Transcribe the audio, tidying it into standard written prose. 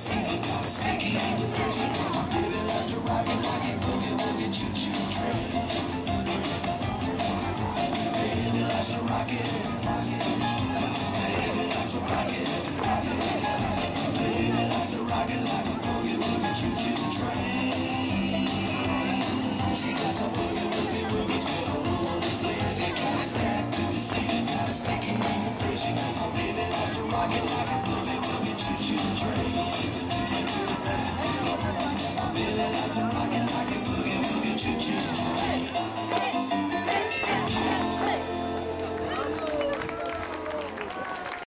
singing, got a sticky vibration. My baby loves to rock it like a boogie woogie choo choo train. Baby loves to rock it. Baby loves to rock it. Baby loves to rock it like a boogie woogie choo choo train. She got the boogie woogie woogies with the woogie players. They kinda stand through the singing, got a sticky vibration. My baby loves to rock it like a boogie woogie choo choo train. My baby loves to rock it like a boogie woogie choo choo train.